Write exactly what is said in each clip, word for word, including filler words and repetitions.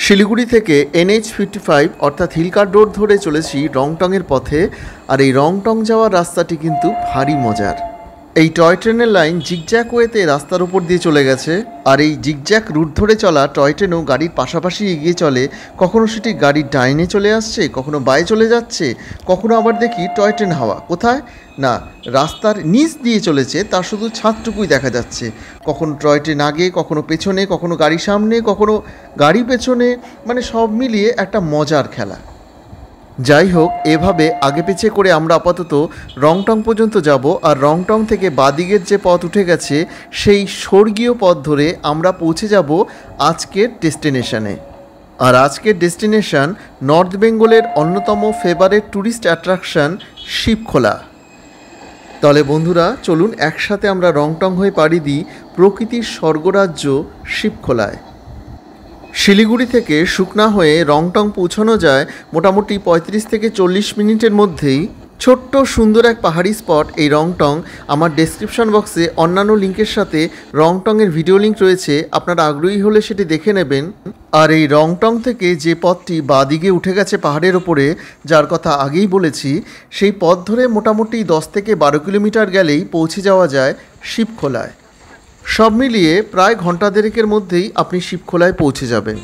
শিলিগুড়ি থেকে NH fifty five অর্থাৎ Hill Cart road ধরে চলেছি রংটংয়ের পথে। আর এই রংটং যাওয়ার রাস্তাটি কিন্তু ভারী মজার। এই টয় ট্রেনের লাইন জিগজ্যাক ওয়েতে রাস্তার উপর দিয়ে চলে গেছে। আর এই জিগজ্যাক রুট ধরে চলা টয় ট্রেনও গাড়ির পাশাপাশি এগিয়ে চলে। কখনো সেটি গাড়ির ডাইনে চলে আসছে, কখনো বায়ে চলে যাচ্ছে, কখনো আবার দেখি টয় ট্রেন হাওয়া কোথায় না রাস্তার নিচ দিয়ে চলেছে, তার শুধু ছাদটুকুই দেখা যাচ্ছে। কখনো টয় ট্রেন আগে, কখনো পেছনে, কখনো গাড়ি সামনে, কখনো গাড়ি পেছনে, মানে সব মিলিয়ে একটা মজার খেলা। যাই হোক, এভাবে আগে পিছিয়ে করে আমরা আপাতত রংটং পর্যন্ত যাব। আর রংটং থেকে বাদিকের যে পথ উঠে গেছে সেই স্বর্গীয় পথ ধরে আমরা পৌঁছে যাব আজকের ডেস্টিনেশনে। আর আজকের ডেস্টিনেশন নর্থ বেঙ্গলের অন্যতম ফেভারিট ট্যুরিস্ট অ্যাট্রাকশন শিবখোলা। তাহলে বন্ধুরা চলুন একসাথে আমরা রংটং হয়ে পাড়ি দিই প্রকৃতির স্বর্গরাজ্য শিবখোলায়। শিলিগুড়ি থেকে শুকনা হয়ে রংটং পৌঁছানো যায় মোটামুটি পঁয়ত্রিশ থেকে চল্লিশ মিনিটের মধ্যেই। ছোট্ট সুন্দর এক পাহাড়ি স্পট এই রংটং। আমার ডেসক্রিপশন বক্সে অন্যান্য লিঙ্কের সাথে রংটংয়ের ভিডিও লিঙ্ক রয়েছে, আপনারা আগ্রহী হলে সেটি দেখে নেবেন। আর এই রংটং থেকে যে পথটি বাদিকে উঠে গেছে পাহাড়ের ওপরে, যার কথা আগেই বলেছি, সেই পথ ধরে মোটামুটি দশ থেকে বারো কিলোমিটার গেলেই পৌঁছে যাওয়া যায় শিবখোলায়। সব মিলিয়ে প্রায় ঘন্টা দেড়েকের মধ্যেই আপনি শিবখোলায় পৌঁছে যাবেন।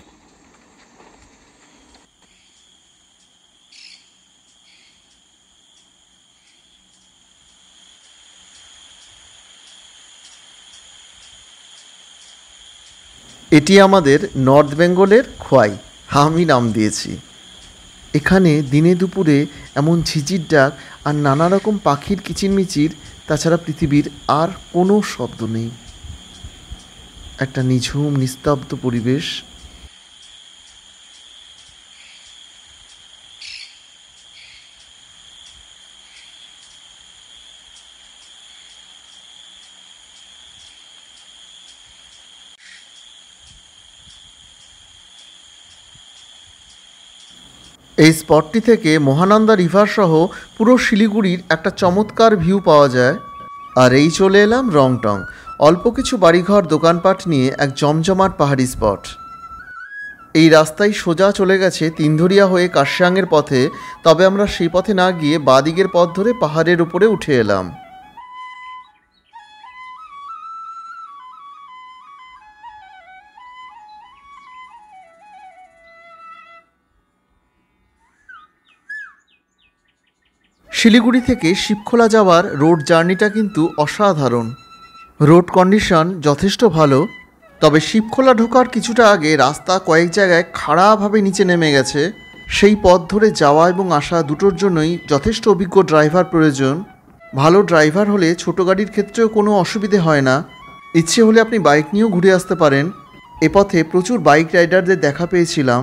এটি আমাদের নর্থ বেঙ্গলের খোয়াই, আমি নাম দিয়েছি। এখানে দিনে দুপুরে এমন ঝিঝির ডাক আর নানা রকম পাখির কিচিরমিচির, তাছাড়া পৃথিবীর আর কোনো শব্দ নেই। একটা নিঝুম নিস্তব্ধ পরিবেশ। এই স্পটটি থেকে মহানন্দা রিভার সহ পুরো শিলিগুড়ির একটা চমৎকার ভিউ পাওয়া যায়। আর এই চলে এলাম রংটং, অল্প কিছু বাড়িঘর দোকানপাট নিয়ে এক জমজমাট পাহাড়ি স্পট। এই রাস্তায় সোজা চলে গেছে তিনধরিয়া হয়ে খরসিয়াংয়ের পথে, তবে আমরা সেই পথে না গিয়ে বাদিকের পথ ধরে পাহাড়ের উপরে উঠে এলাম। শিলিগুড়ি থেকে শিবখোলা যাওয়ার রোড জার্নিটা কিন্তু অসাধারণ। রোড কন্ডিশন যথেষ্ট ভালো, তবে শিবখোলা ঢোকার কিছুটা আগে রাস্তা কয়েক জায়গায় খাড়াভাবে নিচে নেমে গেছে। সেই পথ ধরে যাওয়া এবং আসা দুটোর জন্যই যথেষ্ট অভিজ্ঞ ড্রাইভার প্রয়োজন। ভালো ড্রাইভার হলে ছোটো গাড়ির ক্ষেত্রেও কোনো অসুবিধে হয় না। ইচ্ছে হলে আপনি বাইক নিয়েও ঘুরে আসতে পারেন। এ পথে প্রচুর বাইক রাইডারদের দেখা পেয়েছিলাম।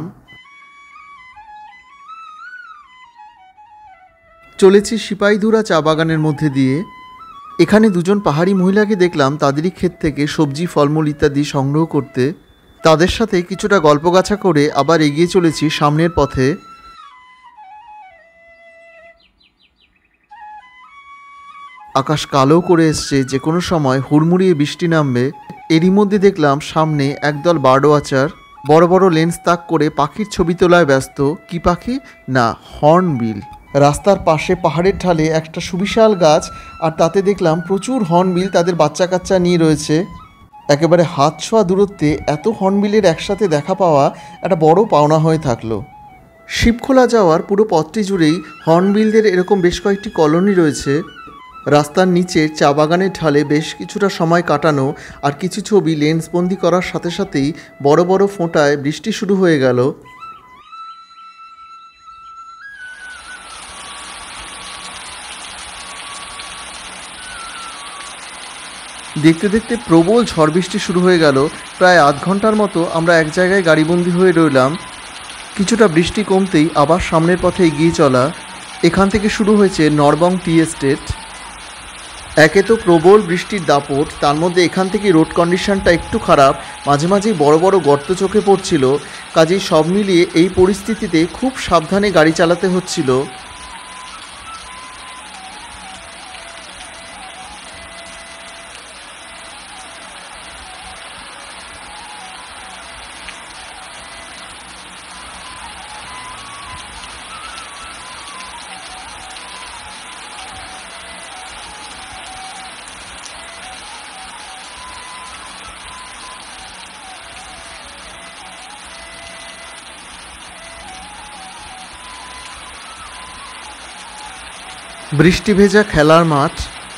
চলেছি সিপাহীধুরা চা বাগানের মধ্যে দিয়ে। এখানে দুজন পাহাড়ি মহিলাকে দেখলাম তাদেরই ক্ষেত থেকে সবজি ফলমূল ইত্যাদি সংগ্রহ করতে। তাদের সাথে কিছুটা গল্পগাছা করে আবার এগিয়ে চলেছি সামনের পথে। আকাশ কালো করে এসছে, যে কোনো সময় হুড়মুড়িয়ে বৃষ্টি নামবে। এরই মধ্যে দেখলাম সামনে একদল বার্ড ওয়াচার বড় বড় লেন্স তাক করে পাখির ছবি তোলায় ব্যস্ত। কি পাখি না হর্নবিল। রাস্তার পাশে পাহাড়ের ঢালে একটা সুবিশাল গাছ, আর তাতে দেখলাম প্রচুর হর্নবিল তাদের বাচ্চা কাচ্চা নিয়ে রয়েছে। একেবারে হাত ছোঁয়া দূরত্বে এত হর্নবিলের একসাথে দেখা পাওয়া একটা বড় পাওনা হয়ে থাকলো। শিবখোলা যাওয়ার পুরো পথটি জুড়েই হর্নবিলদের এরকম বেশ কয়েকটি কলোনি রয়েছে। রাস্তার নিচে চা বাগানের ঢালে বেশ কিছুটা সময় কাটানো আর কিছু ছবি লেন্সবন্দি করার সাথে সাথেই বড় বড় ফোঁটায় বৃষ্টি শুরু হয়ে গেল। দেখতে দেখতে প্রবল ঝড় বৃষ্টি শুরু হয়ে গেল। প্রায় আধ ঘন্টার মতো আমরা এক জায়গায় গাড়িবন্দি হয়ে রইলাম। কিছুটা বৃষ্টি কমতেই আবার সামনের পথে এগিয়ে চলা। এখান থেকে শুরু হয়েছে নরবং টি এস্টেট। একে তো প্রবল বৃষ্টির দাপট, তার মধ্যে এখান থেকে রোড কন্ডিশনটা একটু খারাপ, মাঝে মাঝেই বড় বড় গর্ত চোখে পড়ছিল। কাজেই সব মিলিয়ে এই পরিস্থিতিতে খুব সাবধানে গাড়ি চালাতে হচ্ছিল। বৃষ্টি ভেজা খেলার মাঠ,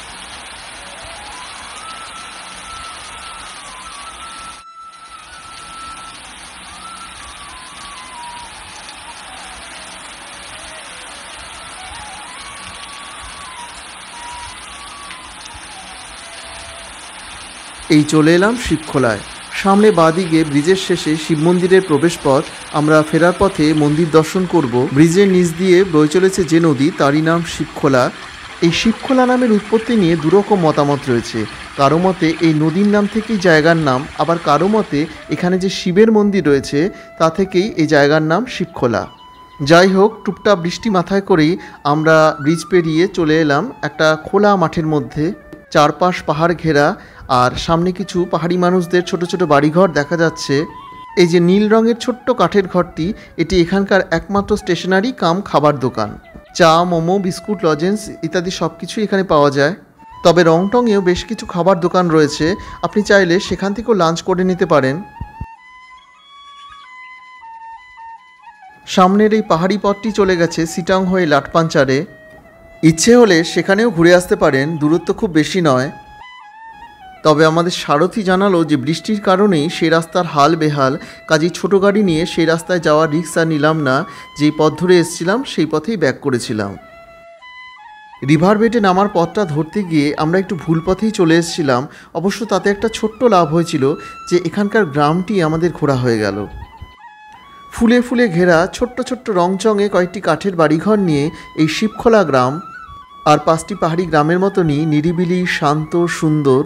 এই চলে এলাম শিবখোলায়। সামনে বাঁদিকে ব্রিজের শেষে শিব মন্দিরের প্রবেশপথ। আমরা ফেরার পথে মন্দির দর্শন করব। ব্রিজের নিচ দিয়ে বয়ে চলেছে যে নদী, তারই নাম শিবখোলা। এই শিবখোলা নামের উৎপত্তি নিয়ে দুরকম মতামত রয়েছে। কারো মতে এই নদীর নাম থেকেই জায়গার নাম, আবার কারো মতে এখানে যে শিবের মন্দির রয়েছে তা থেকেই এই জায়গার নাম শিবখোলা। যাই হোক, টুপটাপ বৃষ্টি মাথায় করেই আমরা ব্রিজ পেরিয়ে চলে এলাম একটা খোলা মাঠের মধ্যে। চারপাশ পাহাড় ঘেরা, আর সামনে কিছু পাহাড়ি মানুষদের ছোট ছোট বাড়িঘর দেখা যাচ্ছে। এই যে নীল রঙের ছোট্ট কাঠের ঘরটি, এটি এখানকার একমাত্র স্টেশনারি কাম খাবার দোকান। চা, মোমো, বিস্কুট, লজেন্স ইত্যাদি সব কিছুই এখানে পাওয়া যায়। তবে রংটংয়েও বেশ কিছু খাবার দোকান রয়েছে, আপনি চাইলে সেখান থেকেও লাঞ্চ করে নিতে পারেন। সামনের এই পাহাড়ি পথটি চলে গেছে সিটং হয়ে লাটপাঞ্চারে। ইচ্ছে হলে সেখানেও ঘুরে আসতে পারেন, দূরত্ব খুব বেশি নয়। তবে আমাদের সারথি জানালো যে বৃষ্টির কারণেই সেই রাস্তার হাল বেহাল, কাজেই ছোটো গাড়ি নিয়ে সেই রাস্তায় যাওয়ার রিস্ক আর নিলাম না। যেই পথ ধরে এসেছিলাম সেই পথেই ব্যাক করেছিলাম। রিভার বেটে নামার পথটা ধরতে গিয়ে আমরা একটু ভুল পথেই চলে এসেছিলাম। অবশ্য তাতে একটা ছোট্ট লাভ হয়েছিল যে এখানকার গ্রামটি আমাদের ঘোরা হয়ে গেল। ফুলে ফুলে ঘেরা ছোট্ট ছোট্ট রংচঙে কয়েকটি কাঠের বাড়িঘর নিয়ে এই শিবখোলা গ্রাম, আর পাঁচটি পাহাড়ি গ্রামের মতনই নিরিবিলি, শান্ত, সুন্দর।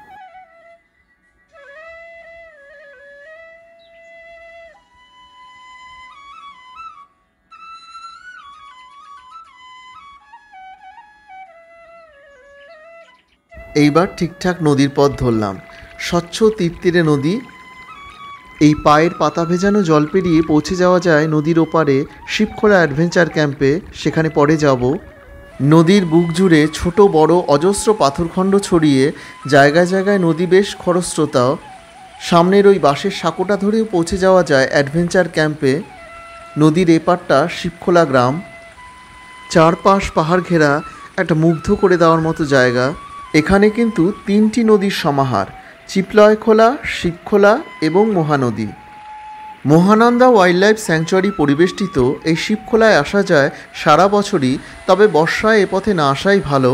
এইবার ঠিকঠাক নদীর পথ ধরলাম। স্বচ্ছ তীরতীরে নদী। এই পায়ের পাতা ভেজানো জল পেরিয়ে পৌঁছে যাওয়া যায় নদীর ওপারে শিবখোলা অ্যাডভেঞ্চার ক্যাম্পে। সেখানে পরে যাব। নদীর বুক জুড়ে ছোট বড় অজস্র পাথরখণ্ড ছড়িয়ে, জায়গায় জায়গায় নদী বেশ খরস্রোতা। সামনের ওই বাঁশের সাঁকোটা ধরেও পৌঁছে যাওয়া যায় অ্যাডভেঞ্চার ক্যাম্পে। নদীর এপারটা শিবখোলা গ্রাম। চারপাশ পাহাড় ঘেরা একটা মুগ্ধ করে দেওয়ার মতো জায়গা। এখানে কিন্তু তিনটি নদীর সমাহার, চিপলয়খোলা, শিবখোলা এবং মহানদী। মহানন্দা ওয়াইল্ড লাইফ স্যাংচুয়ারি পরিবেষ্টিত এই শিবখোলায় আসা যায় সারা বছরই, তবে বর্ষায় এ পথে না আসাই ভালো।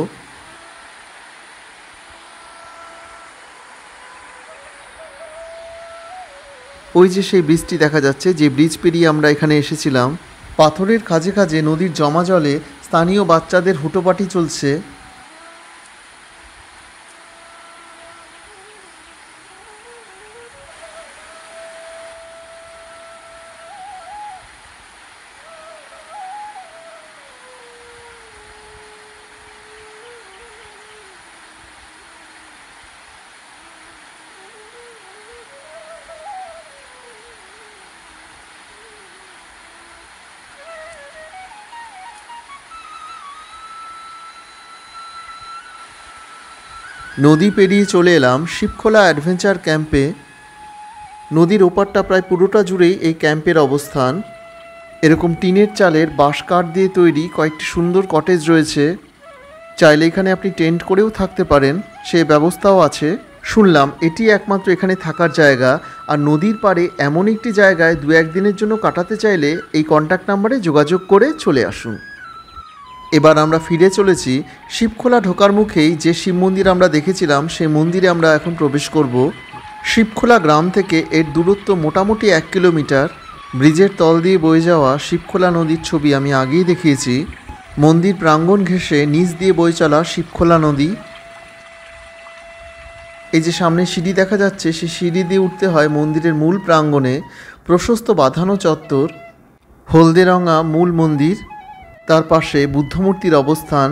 ওই যে সেই ব্রিজটি দেখা যাচ্ছে, যে ব্রিজ পেরিয়ে আমরা এখানে এসেছিলাম। পাথরের কাজে কাজে নদীর জমা জলে স্থানীয় বাচ্চাদের হুটোপাটি চলছে। নদী পেরিয়ে চলে এলাম শিবখোলা অ্যাডভেঞ্চার ক্যাম্পে। নদীর ওপারটা প্রায় পুরোটা জুড়েই এই ক্যাম্পের অবস্থান। এরকম টিনের চালের বাঁশ কাঠ দিয়ে তৈরি কয়েকটি সুন্দর কটেজ রয়েছে। চাইলে এখানে আপনি টেন্ট করেও থাকতে পারেন, সে ব্যবস্থাও আছে। শুনলাম এটি একমাত্র এখানে থাকার জায়গা। আর নদীর পাড়ে এমন একটি জায়গায় দু একদিনের জন্য কাটাতে চাইলে এই কন্ট্যাক্ট নাম্বারে যোগাযোগ করে চলে আসুন। এবার আমরা ফিরে চলেছি শিবখোলা ঢোকার মুখেই যে শিব মন্দির আমরা দেখেছিলাম সেই মন্দিরে আমরা এখন প্রবেশ করব। শিবখোলা গ্রাম থেকে এর দূরত্ব মোটামুটি এক কিলোমিটার। ব্রিজের তল দিয়ে বয়ে যাওয়া শিবখোলা নদীর ছবি আমি আগেই দেখিয়েছি। মন্দির প্রাঙ্গণ ঘেঁষে নিচ দিয়ে বয়ে চলা শিবখোলা নদী। এই যে সামনে সিঁড়ি দেখা যাচ্ছে, সেই সিঁড়ি দিয়ে উঠতে হয় মন্দিরের মূল প্রাঙ্গণে। প্রশস্ত বাঁধানো চত্বর, হলদে রঙা মূল মন্দির, তার পাশে বুদ্ধমূর্তির অবস্থান।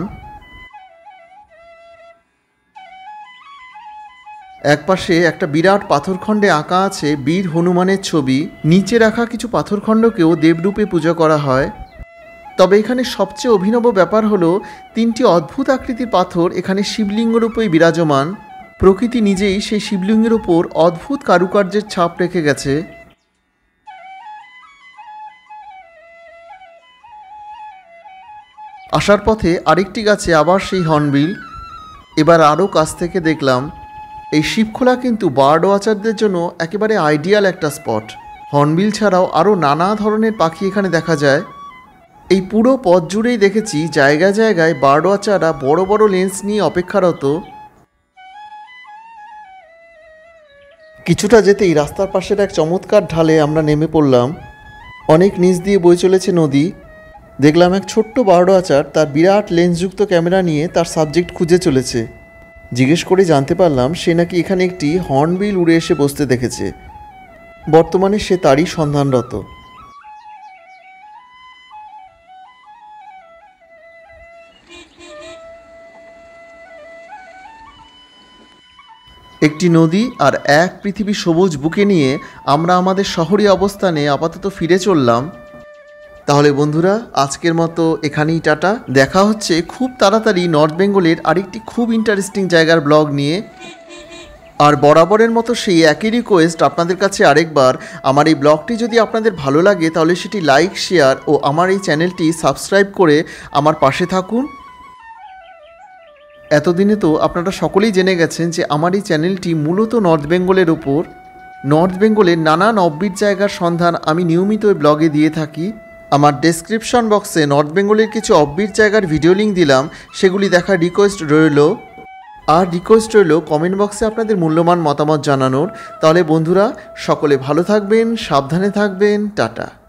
একপাশে একটা বিরাট পাথরখণ্ডে আঁকা আছে বীর হনুমানের ছবি। নিচে রাখা কিছু পাথরখণ্ডকেও দেবরূপে পূজা করা হয়। তবে এখানে সবচেয়ে অভিনব ব্যাপার হলো তিনটি অদ্ভুত আকৃতির পাথর এখানে শিবলিঙ্গ রূপেই বিরাজমান। প্রকৃতি নিজেই সেই শিবলিঙ্গের ওপর অদ্ভুত কারুকার্যের ছাপ রেখে গেছে। আসার পথে আরেকটি গাছে আবার সেই হর্নবিল। এবার আরও কাছ থেকে দেখলাম এই শিবখোলা কিন্তু বার্ড ওয়াচারদের জন্য একেবারে আইডিয়াল একটা স্পট। হর্নবিল ছাড়াও আরও নানা ধরনের পাখি এখানে দেখা যায়। এই পুরো পথ জুড়েই দেখেছি জায়গায় জায়গায় বার্ড ওয়াচাররা বড় বড় লেন্স নিয়ে অপেক্ষারত। কিছুটা যেতেই রাস্তার পাশের এক চমৎকার ঢালে আমরা নেমে পড়লাম। অনেক নিচ দিয়ে বয়ে চলেছে নদী। দেখলাম এক ছোট্ট বার্ড ওয়াচার তার বিরাট লেন্সযুক্ত ক্যামেরা নিয়ে তার সাবজেক্ট খুঁজে চলেছে। জিজ্ঞেস করে জানতে পারলাম সে নাকি এখানে একটি হর্নবিল উড়ে এসে বসতে দেখেছে। বর্তমানে সে তারই সন্ধানরত। একটি নদী আর এক পৃথিবী সবুজ বুকে নিয়ে আমরা আমাদের শহরে অবস্থানে আপাতত ফিরে চললাম। তাহলে বন্ধুরা, আজকের মতো এখানেই টাটা। দেখা হচ্ছে খুব তাড়াতাড়ি নর্থ বেঙ্গলের আরেকটি খুব ইন্টারেস্টিং জায়গার ব্লগ নিয়ে। আর বরাবরের মতো সেই একই রিকোয়েস্ট আপনাদের কাছে আরেকবার, আমার এই ব্লগটি যদি আপনাদের ভালো লাগে তাহলে সেটি লাইক, শেয়ার ও আমার এই চ্যানেলটি সাবস্ক্রাইব করে আমার পাশে থাকুন। এতদিনে তো আপনারা সকলেই জেনে গেছেন যে আমার এই চ্যানেলটি মূলত নর্থ বেঙ্গলের ওপর। নর্থ বেঙ্গলের নানান অফবিট জায়গার সন্ধান আমি নিয়মিত ওই ব্লগে দিয়ে থাকি। আমার ডেসক্রিপশন বক্সে নর্থ বেঙ্গলের কিছু অফবিট জায়গার ভিডিও লিঙ্ক দিলাম, সেগুলি দেখার রিকোয়েস্ট রইল। আর রিকোয়েস্ট রইল কমেন্ট বক্সে আপনাদের মূল্যবান মতামত জানানোর। তাহলে বন্ধুরা, সকলে ভালো থাকবেন, সাবধানে থাকবেন, টাটা।